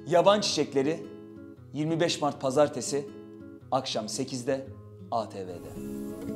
Yaban Çiçekleri 25 Mart Pazartesi akşam 8'de ATV'de.